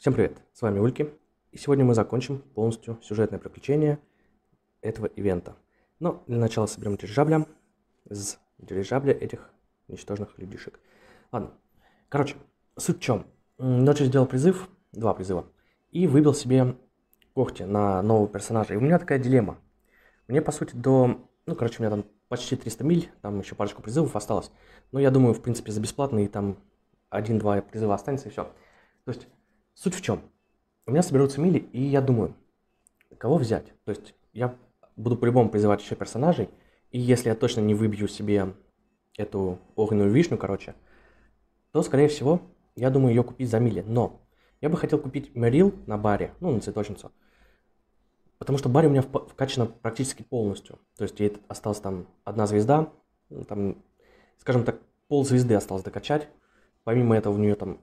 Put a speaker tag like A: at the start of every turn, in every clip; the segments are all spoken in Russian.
A: Всем привет, с вами Ульки, и сегодня мы закончим полностью сюжетное приключение этого ивента. Но для начала соберем дирижабля из дирижабля этих ничтожных людишек. Ладно, короче, суть в чем? Ночью сделал призыв, 2 призыва, и выбил себе когти на нового персонажа. И у меня такая дилемма. Мне, по сути, у меня там почти 300 миль, там еще парочку призывов осталось. Но я думаю, в принципе, за бесплатно, и там 1-2 призыва останется, и все. То есть, суть в чем? У меня соберутся мили, и я думаю, кого взять. То есть, я буду по-любому призывать еще персонажей, и если я точно не выбью себе эту огненную вишню, короче, то, скорее всего, я думаю ее купить за мили. Но я бы хотел купить Мерил на баре, на цветочницу, потому что баре у меня вкачано практически полностью. То есть ей осталась там 1 звезда, там, скажем так, ползвезды осталось докачать. Помимо этого у нее там,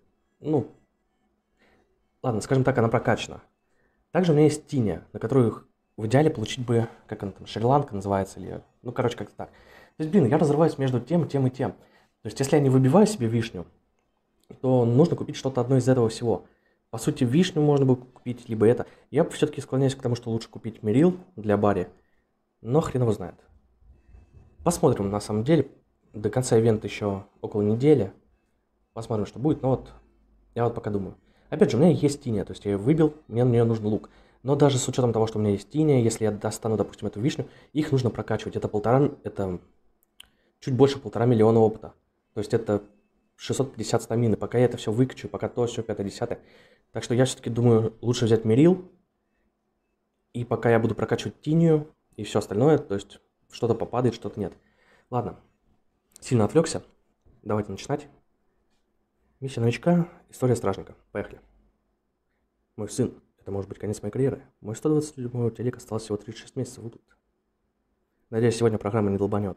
A: ладно, скажем так, она прокачана. Также у меня есть Тиня, на которую в идеале получить бы, как она там, Шри-Ланка называется, или, как-то так. То есть, я разрываюсь между тем, тем и тем. То есть, если я не выбиваю себе вишню, то нужно купить что-то одно из этого всего. По сути, вишню можно бы купить, либо это. Я все-таки склоняюсь к тому, что лучше купить Мерил для Барри, но хрен его знает. Посмотрим, на самом деле. До конца ивента еще около недели. Посмотрим, что будет, но я пока думаю. Опять же, у меня есть Тиня, то есть я ее выбил, мне на нее нужен лук. Но даже с учетом того, что у меня есть Тиня, если я достану, допустим, эту вишню, их нужно прокачивать. Это чуть больше 1,5 миллиона опыта. То есть это 650 стамины. Пока я это все выкачу, пока то, все, 5-10. Так что я все-таки думаю, лучше взять Мерил. И пока я буду прокачивать Тинию и все остальное, то есть что-то попадает, что-то нет. Ладно, сильно отвлекся. Давайте начинать. Миссия новичка, история стражника. Поехали. Мой сын, это может быть конец моей карьеры. Мой 120-дюймовый телек осталось всего 36 месяцев в тут. Надеюсь, сегодня программа не долбанет.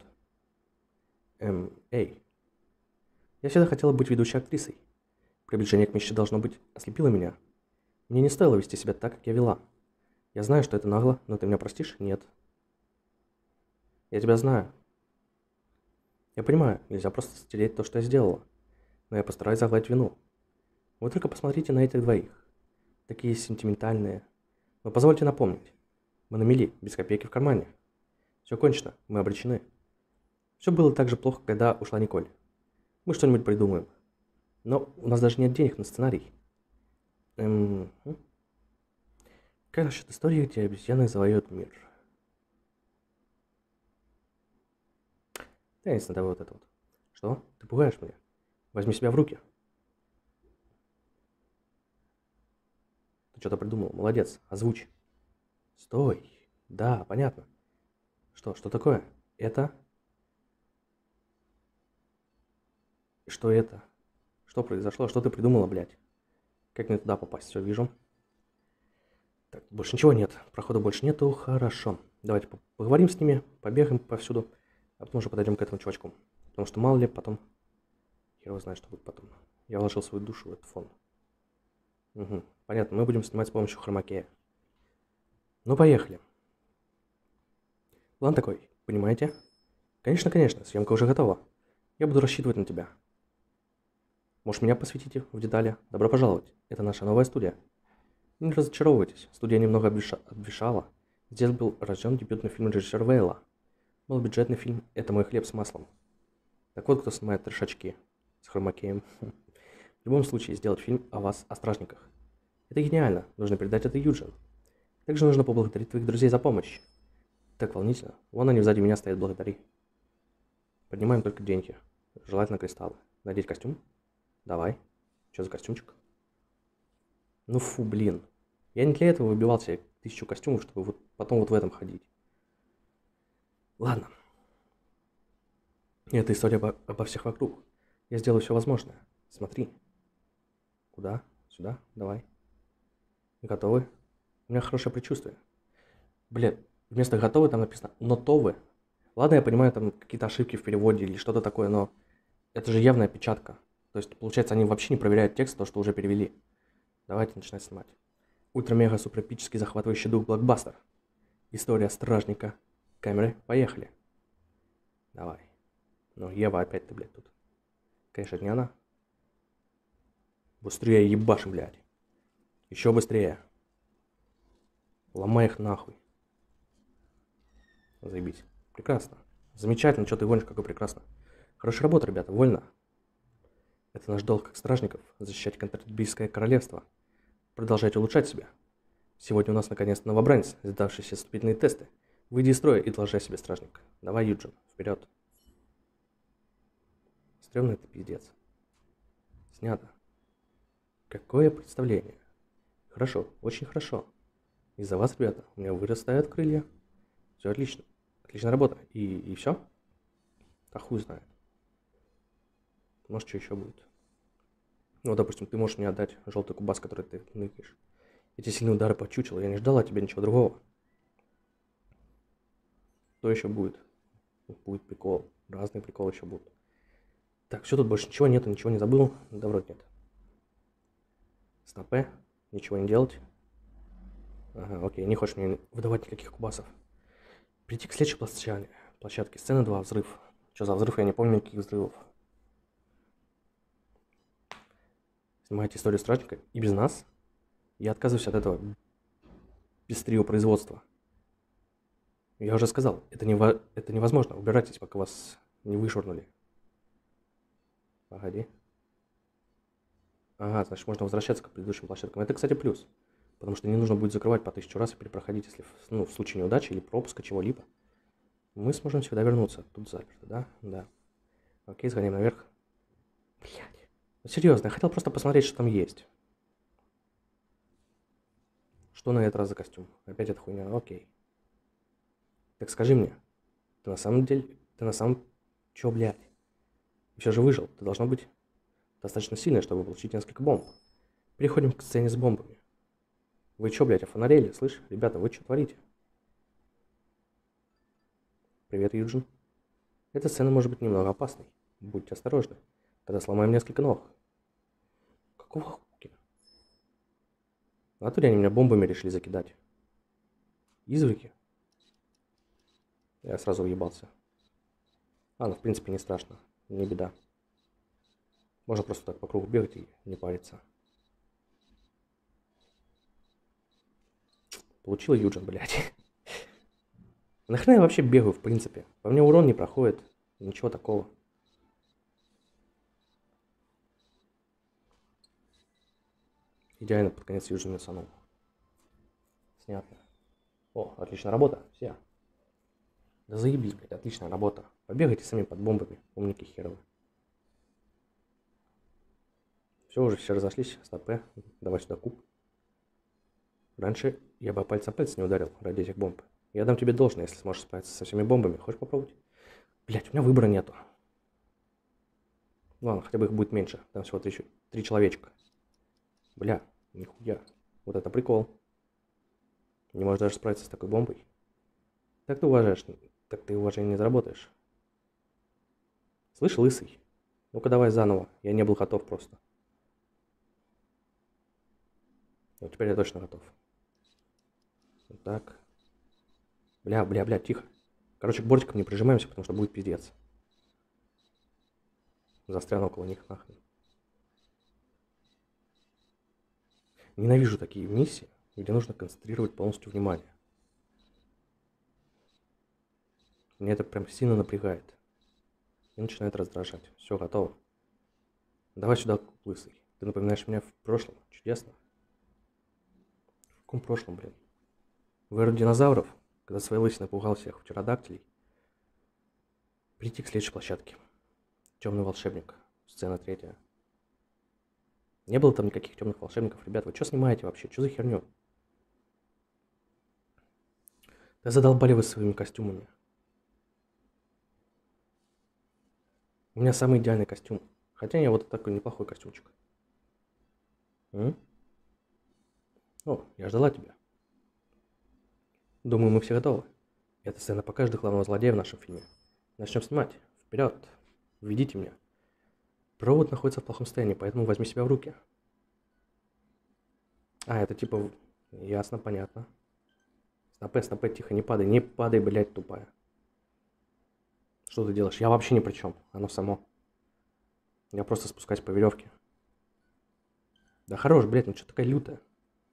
A: Эй. Я всегда хотела быть ведущей актрисой. Приближение к мечте, должно быть, ослепило меня. Мне не стоило вести себя так, как я вела. Я знаю, что это нагло, но ты меня простишь? Нет. Я тебя знаю. Я понимаю, нельзя просто стереть то, что я сделала. Но я постараюсь загладить вину. Вы только посмотрите на этих двоих. Такие сентиментальные. Но позвольте напомнить. Мы на мели, без копейки в кармане. Все кончено, мы обречены. Все было так же плохо, когда ушла Николь. Мы что-нибудь придумаем. Но у нас даже нет денег на сценарий. Как насчет истории, где обезьяны завоюют мир? Тянется на вот это вот. Что? Ты пугаешь меня? Возьми себя в руки. Ты что-то придумал. Молодец. Озвучь. Стой. Да, понятно. Что такое? Это? Что это? Что произошло? Что ты придумала, блядь? Как мне туда попасть? Все, вижу. Так, больше ничего нет. Прохода больше нету. Хорошо. Давайте поговорим с ними, побегаем повсюду, а потом уже подойдем к этому чувачку. Потому что мало ли потом... Хер его знает, что будет потом. Я вложил свою душу в этот фон. Угу. Понятно, мы будем снимать с помощью хромакея. Ну, поехали. План такой, понимаете? Конечно, съемка уже готова. Я буду рассчитывать на тебя. Может, меня посвятите в детали? Добро пожаловать. Это наша новая студия. Не разочаровывайтесь, студия немного обвешала. Здесь был рожден дебютный фильм режиссера Вейла. Малобюджетный фильм «Это мой хлеб с маслом». Так вот, кто снимает трешачки с хромакеем. В любом случае, сделать фильм о вас, о стражниках. Это гениально, нужно передать это Юджин. Также нужно поблагодарить твоих друзей за помощь. Так волнительно. Вон они сзади меня стоят, благодари. Поднимаем только деньги. Желательно кристаллы. Надеть костюм? Давай. Что за костюмчик? Ну фу, блин. Я не для этого выбивал себе 1000 костюмов, чтобы потом в этом ходить. Ладно. Это история обо всех вокруг. Я сделаю все возможное. Смотри. Куда? Сюда? Давай. Готовы? У меня хорошее предчувствие. Блин, вместо готовы там написано «нотовы». Ладно, я понимаю, там какие-то ошибки в переводе или что-то такое, но это же явная опечатка. То есть, получается, они вообще не проверяют текст, то, что уже перевели. Давайте начинать снимать. Ультра-мега-супер-эпический захватывающий дух блокбастер. История стражника. Камеры, поехали. Давай. Ну, Ева, опять ты, блядь, тут. Конечно, не она. Быстрее ебашим, блядь. Еще быстрее. Ломай их нахуй. Заебись. Прекрасно. Замечательно, что ты гонишь, какой прекрасно. Хорошая работа, ребята, вольно. Это наш долг как стражников, защищать Контрабийское королевство. Продолжайте улучшать себя. Сегодня у нас наконец-то новобранец, сдавший все вступительные тесты. Выйди из строя и доложи о себе, стражник. Давай, Юджин, вперед. Стремно это пиздец. Снято. Какое представление. Хорошо, очень хорошо. Из-за вас, ребята, у меня вырастают крылья. Все отлично. Отличная работа. И все? А хуй знает. Может, что еще будет. Ну, допустим, ты можешь мне отдать желтый кубас, который ты ныкаешь. Эти сильные удары по чучелу, я не ждал от тебя ничего другого. Что еще будет? Будет прикол. Разные приколы еще будут. Так, все, тут больше ничего нету, ничего не забыл. Да, вроде нет. Стопе. Ничего не делать. Ага, окей, не хочешь мне выдавать никаких кубасов. Прийти к следующей площадке. Сцена 2, взрыв. Что за взрыв? Я не помню никаких взрывов. Снимаете историю стражника и без нас? Я отказываюсь от этого производства. Я уже сказал, это невозможно. Убирайтесь, пока вас не вышвырнули. Погоди. Ага, значит, можно возвращаться к предыдущим площадкам. Это, кстати, плюс. Потому что не нужно будет закрывать по 1000 раз и перепроходить, если в случае неудачи или пропуска чего-либо. Мы сможем всегда вернуться. Тут заперто, да? Да. Окей, сгоняем наверх. Блядь. Ну, серьезно, я хотел просто посмотреть, что там есть. Что на этот раз за костюм? Опять эта хуйня. Окей. Так скажи мне, ты на самом... Чё, блядь? Все же выжил. Ты должна быть достаточно сильной, чтобы получить несколько бомб. Переходим к сцене с бомбами. Вы чё, блядь, офонарели? Слышь, ребята, вы чё творите? Привет, Юджин. Эта сцена может быть немного опасной. Будьте осторожны. Тогда сломаем несколько ног. Какого хуя? А тут они меня бомбами решили закидать. Изверги. Я сразу уебался. Ну в принципе не страшно. Не беда. Можно просто так по кругу бегать и не париться. Получила Юджин, блядь. Нахрена я вообще бегаю, в принципе? По мне урон не проходит. Ничего такого. Идеально под конец Юджин насанул. Снято. О, отличная работа. Все. Да заебись, блядь, отличная работа. Побегайте сами под бомбами, умники херовы. Все, уже все разошлись. Стопе. Давай сюда куб. Раньше я бы пальцем пальца не ударил ради этих бомб. Я дам тебе должное, если сможешь справиться со всеми бомбами. Хочешь попробовать? Блять, у меня выбора нету. Ладно, хотя бы их будет меньше. Там всего 3 человечка. Бля, нихуя. Вот это прикол. Не можешь даже справиться с такой бомбой. Так ты уважение не заработаешь. Слышь, лысый? Ну-ка давай заново. Я не был готов просто. Вот теперь я точно готов. Вот так. Бля, тихо. Короче, к бортикам не прижимаемся, потому что будет пиздец. Застряну около них нахрен. Ненавижу такие миссии, где нужно концентрировать полностью внимание. Меня это прям сильно напрягает. И начинает раздражать. Все, готово. Давай сюда, лысый. Ты напоминаешь меня в прошлом. Чудесно. В каком прошлом, блин? В эру динозавров, когда своей лысиной напугал всех птеродактилей. Прийти к следующей площадке. Темный волшебник. Сцена 3. Не было там никаких темных волшебников. Ребят, вы что снимаете вообще? Что за херню? Да задолбали вы своими костюмами. У меня самый идеальный костюм. Хотя я вот такой неплохой костюмчик. О, я ждала тебя. Думаю, мы все готовы. Эта сцена покажет главного злодея в нашем фильме. Начнем снимать. Вперед. Введите меня. Провод находится в плохом состоянии, поэтому возьми себя в руки. Это типа... Ясно, понятно. Стопе, тихо, не падай, блядь, тупая. Что ты делаешь? Я вообще ни при чем. Оно само. Я просто спускаюсь по веревке. Да хорош, блядь, ну что такая лютая?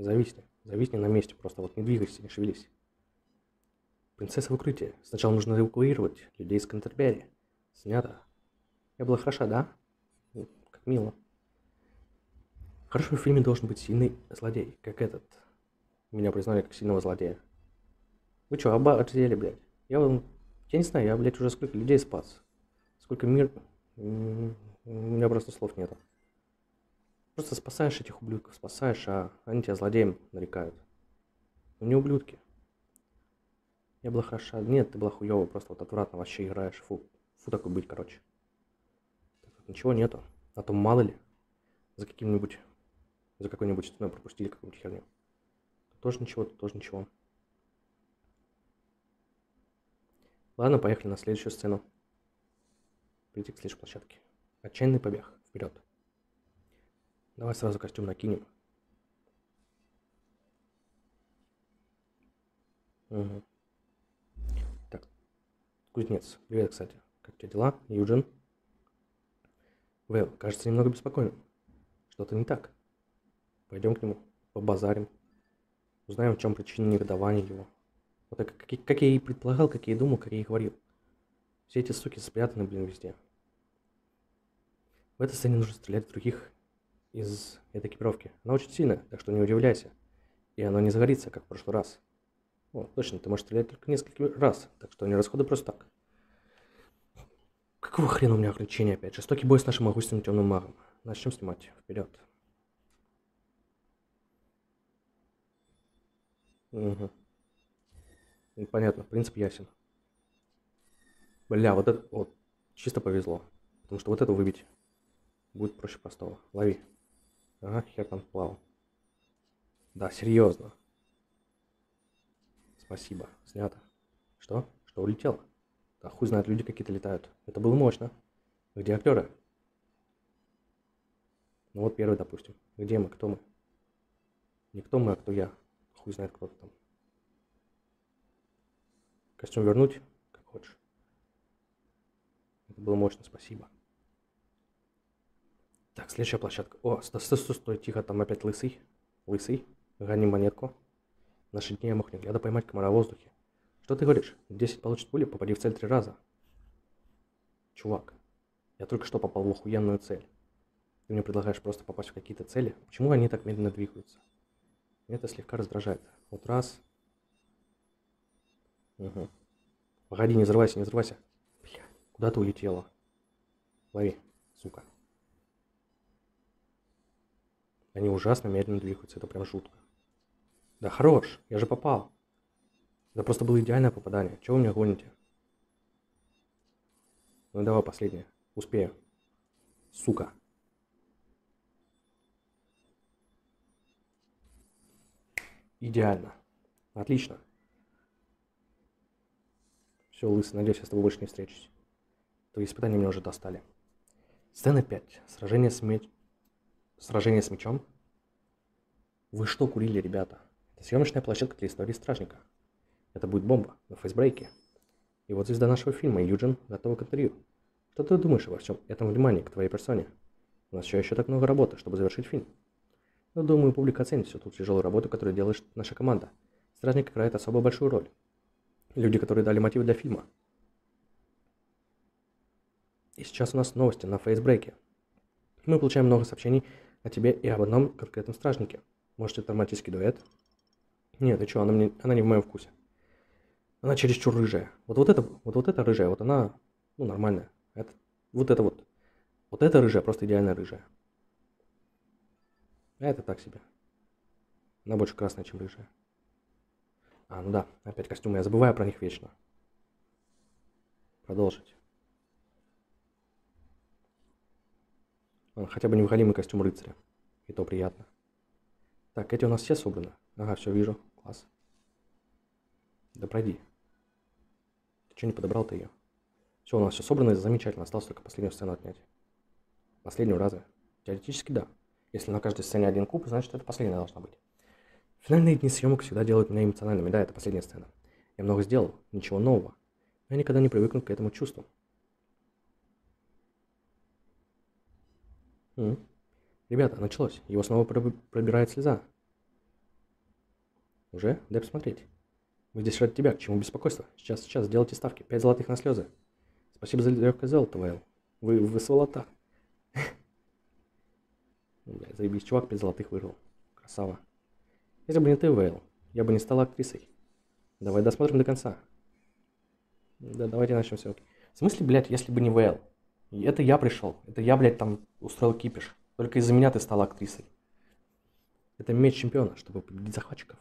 A: Зависни. Зависни на месте. Просто вот не двигайся, не шевелись. Принцесса в укрытии. Сначала нужно эвакуировать людей из Кантербери. Снято. Я была хороша, да? Как мило. Хорошо, в фильме должен быть сильный злодей, как этот. Меня признали как сильного злодея. Вы чё, обалдели, блядь? Я не знаю, я, блядь, уже сколько людей спас. Сколько мир... У меня просто слов нету. Просто спасаешь этих ублюдков, спасаешь, а они тебя злодеем нарекают. Ну не ублюдки. Я была хороша. Нет, ты была хуёва, просто вот отвратно вообще играешь. Фу. Фу такой быть, короче. Так вот, ничего нету. А то мало ли, за каким-нибудь... За какой-нибудь стеной пропустили какую-нибудь херню. Тут тоже ничего, тут тоже ничего. Ладно, поехали на следующую сцену. Прийти к следующей площадке. Отчаянный побег. Вперед. Давай сразу костюм накинем. Угу. Так, кузнец. Привет, кстати. Как у тебя дела, Юджин? Вэл, кажется, немного беспокойным. Что-то не так. Пойдем к нему, побазарим. Узнаем, в чем причина негодования его. Вот так, как я и предполагал, как я и думал, как я и говорил. Все эти суки спрятаны, блин, везде. В этой сцене нужно стрелять в других из этой экипировки. Она очень сильная, так что не удивляйся. И она не загорится, как в прошлый раз. О, точно, ты можешь стрелять только несколько раз, так что не расходы просто так. Какого хрена у меня ограничения опять? Жестокий бой с нашим могущественным темным магом. Начнем снимать. Вперед. Угу. Понятно, принцип ясен. Бля, вот это вот чисто повезло. Потому что вот это выбить будет проще простого. Лови. Ага, хер там плавал. Да, серьезно. Спасибо. Снято. Что? Что улетело? Да хуй знает, люди какие-то летают. Это было мощно. Где актеры? Ну вот первый, допустим. Где мы? Кто мы? Не кто мы, а кто я. Хуй знает, кто-то там. Костюм вернуть? Как хочешь. Это было мощно, спасибо. Так, следующая площадка. О, стой, тихо, там опять лысый. Лысый. Гони монетку. Наши дни я мог не глядя поймать комара в воздухе. Что ты говоришь? 10 получит пули, попади в цель 3 раза. Чувак, я только что попал в охуенную цель. Ты мне предлагаешь просто попасть в какие-то цели? Почему они так медленно двигаются? Меня это слегка раздражает. Вот раз. Угу. Погоди, не взрывайся, не взрывайся. Бля, куда ты улетела? Лови, сука. Они ужасно медленно двигаются, это прям жутко. Да хорош, я же попал. Это просто было идеальное попадание. Чего вы меня гоните? Ну давай последнее. Успею. Сука. Идеально. Отлично. Все, лысый, надеюсь, я с тобой больше не встречусь. Твои испытания меня уже достали. Сцена 5. Сражение с мечом. Вы что курили, ребята? Это съемочная площадка для истории стражника. Это будет бомба на фейсбрейке. И вот звезда нашего фильма, Юджин, готова к интервью. Что ты думаешь обо всем этом внимании к твоей персоне? У нас еще так много работы, чтобы завершить фильм. Но думаю, публика оценит всю ту тяжелую работу, которую делает наша команда. Стражник играет особо большую роль. Люди, которые дали мотив для фильма. И сейчас у нас новости на фейсбрейке. Мы получаем много сообщений о тебе и об одном конкретном стражнике. Может, это романтический дуэт? Нет, ты что, она не в моем вкусе. Она чересчур рыжая. Вот эта рыжая, вот она, ну, нормальная. Вот эта рыжая, просто идеально рыжая. А это так себе. Она больше красная, чем рыжая. А, ну да, опять костюмы, я забываю про них вечно. Продолжить. Хотя бы не вгалимый костюм рыцаря. И то приятно. Так, эти у нас все собраны. Ага, все вижу. Класс. Да пройди. Ты что не подобрал-то ее? Все, у нас все собрано, замечательно. Осталось только последнюю сцену отнять. Последнюю разве? Теоретически да. Если на каждой сцене один куб, значит это последняя должна быть. Финальные дни съемок всегда делают меня эмоциональными. Да, это последняя сцена. Я много сделал, ничего нового. Но я никогда не привыкну к этому чувству. Ребята, началось. Его снова пробирает слеза. Уже? Дай посмотреть. Мы здесь ради тебя, к чему беспокойство? Сейчас, сделайте ставки. 5 золотых на слезы. Спасибо за легкое золото, Вейл. Вы сволота. Бля, заебись, чувак 5 золотых выиграл. Красава. Если бы не ты, Вейл, я бы не стала актрисой. Давай досмотрим до конца. Да, давайте начнем все. В смысле, блядь, если бы не Вейл? Это я пришел. Это я, блядь, там устроил кипиш. Только из-за меня ты стала актрисой. Это меч чемпиона, чтобы победить захватчиков.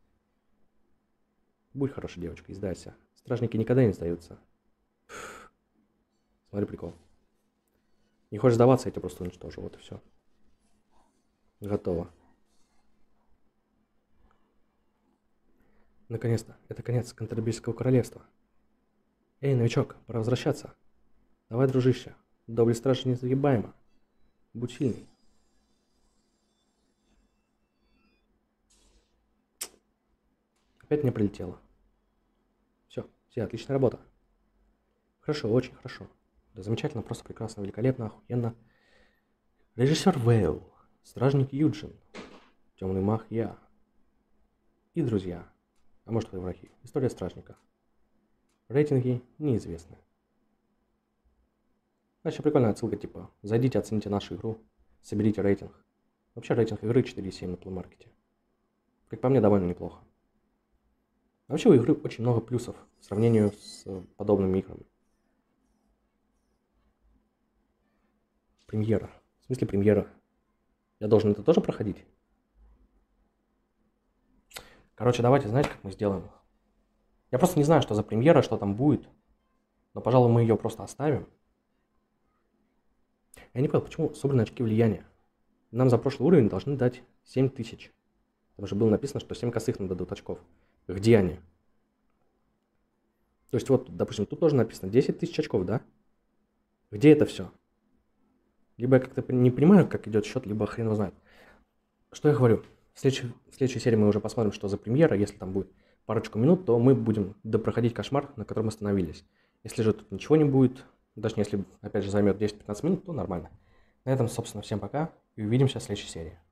A: Будь хорошей девочкой, сдайся. Стражники никогда не сдаются. Смотри прикол. Не хочешь сдаваться, я тебя просто уничтожу. Вот и все. Готово. Наконец-то. Это конец Кантерберийского королевства. Эй, новичок, пора возвращаться. Давай, дружище. Доблесть стражи незагибаема. Будь сильный. Опять мне прилетело. Все, отличная работа. Хорошо, очень хорошо. Да замечательно, просто прекрасно, великолепно, охуенно. Режиссер Вейл, стражник Юджин, темный маг я. И друзья. А может, вы враги. История стражника. Рейтинги неизвестны. Вообще прикольная отсылка, типа, зайдите, оцените нашу игру, соберите рейтинг. Вообще рейтинг игры 4,7 на Play Market. Как по мне, довольно неплохо. Вообще у игры очень много плюсов в сравнении с подобными играми. Премьера. В смысле премьера? Я должен это тоже проходить? Короче, давайте, знаете, как мы сделаем? Я просто не знаю, что за премьера, что там будет. Но, пожалуй, мы ее просто оставим. Я не понял, почему собраны очки влияния. Нам за прошлый уровень должны дать 7000. Там же было написано, что 7 косых нам дадут очков. Где они? То есть вот, допустим, тут тоже написано 10 000 очков, да? Где это все? Либо я как-то не понимаю, как идет счет, либо хрен его знает. Что я говорю? В следующей серии мы уже посмотрим, что за премьера. Если там будет парочку минут, то мы будем допроходить кошмар, на котором остановились. Если же тут ничего не будет, точнее, если опять же займет 10-15 минут, то нормально. На этом, собственно, всем пока и увидимся в следующей серии.